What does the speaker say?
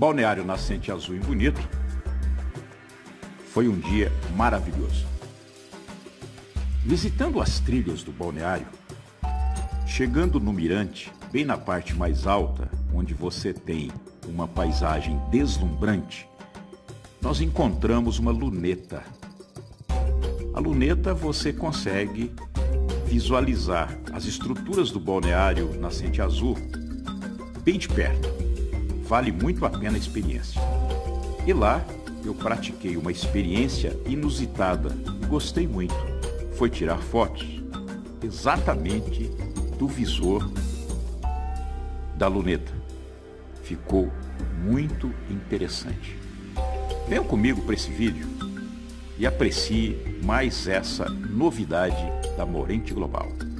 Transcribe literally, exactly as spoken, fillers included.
Balneário Nascente Azul em Bonito. Foi um dia maravilhoso. Visitando as trilhas do balneário, chegando no mirante, bem na parte mais alta, onde você tem uma paisagem deslumbrante, nós encontramos uma luneta. A luneta você consegue visualizar as estruturas do balneário Nascente Azul bem de perto. Vale muito a pena a experiência. E lá eu pratiquei uma experiência inusitada e gostei muito. Foi tirar fotos exatamente do visor da luneta. Ficou muito interessante. Venham comigo para esse vídeo e aprecie mais essa novidade da Morente Global.